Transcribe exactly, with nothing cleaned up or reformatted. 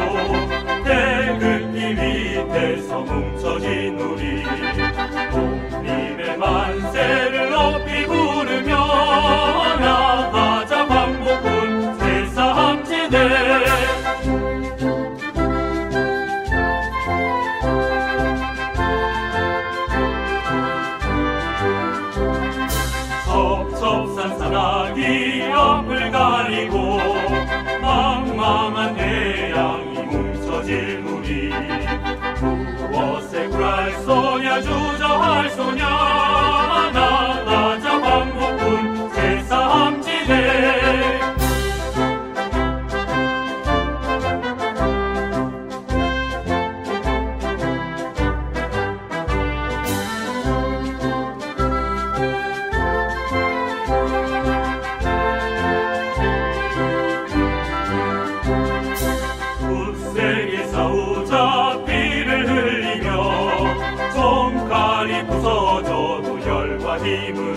태극기 밑에서 뭉쳐진 우리 독립의 만세를 높이 부르며 나가자 광복군 제삼지대. 첩첩산 산악이 앞을 가리고 망망한 해양이 뭉쳐진 우리 무엇에 굴할 소냐 주저할 소냐 나가자 광복군 제삼지대. 굳세게 싸우자 피를 흘리며 총칼이 부서져도 열과 힘을